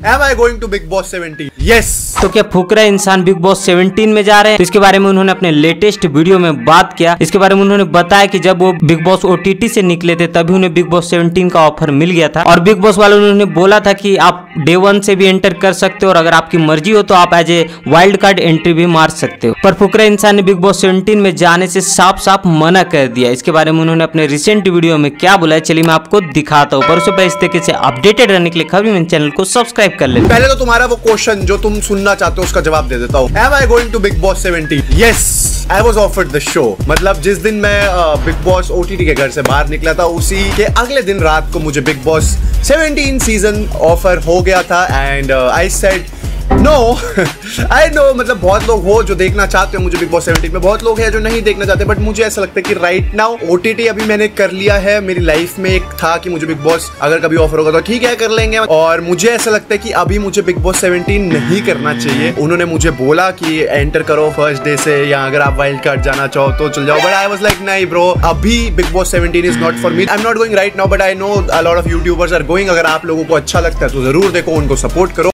Am I going to Big Boss 17? Yes. तो क्या फुकरा इंसान बिग बॉस 17 में जा रहे हैं? तो इसके बारे में उन्होंने अपने लेटेस्ट वीडियो में बात किया। इसके बारे में उन्होंने बताया कि जब वो बिग बॉस OTT से निकले थे तभी उन्हें बिग बॉस 17 का ऑफर मिल गया था और बिग बॉस वालों ने उन्होंने बोला था कि आप डे 1 से भी एंटर कर सकते हो और अगर आपकी मर्जी हो तो आप as a wild card entry भी मार सकते हो। पर फुकरा इंसान ने बिग बॉस 17 में जाने से साफ साफ मना कर दिया। इसके बारे में उन्होंने अपने रिसेंट वीडियो में क्या बोला है चलिए मैं आपको दिखाता हूँ। पर उससे पहले इस तरीके से अपडेटेड रहने के लिए खबरी मेरे चैनल को सब्सक्राइब कर ले। पहले तो तुम्हारा वो क्वेश्चन जो तुम सुनना चाहते हो उसका जवाब दे देता हूँ। Am I going to Big Boss 17? Yes. I was offered the show. मतलब जिस दिन मैं बिग बॉस OTT के घर से बाहर निकला था उसी के अगले दिन रात को मुझे बिग बॉस 17 सीजन ऑफर हो गया था and I said no. I know मतलब बहुत लोग हो जो देखना चाहते हो मुझे बिग बॉस 17 में, बहुत लोग हैं जो नहीं देखना चाहते, बट मुझे ऐसा लगता है कि राइट नाउ OTT अभी मैंने कर लिया है। मेरी लाइफ में एक था कि मुझे बिग बॉस अगर कभी ऑफर होगा तो ठीक है कर लेंगे, और मुझे ऐसा लगता है कि अभी मुझे बिग बॉस 17 नहीं करना चाहिए। उन्होंने मुझे बोला कि एंटर करो फर्स्ट डे से या अगर आप वाइल्ड कार्ड जाना चाहो तो चल जाओ, बट आई वाज लाइक नहीं ब्रो, अभी Bigg Boss 17 is not for me. I am not going right now, but I know a lot of YouTubers are going. अगर आप लोगों को अच्छा लगता है तो जरूर देखो, उनको सपोर्ट करो।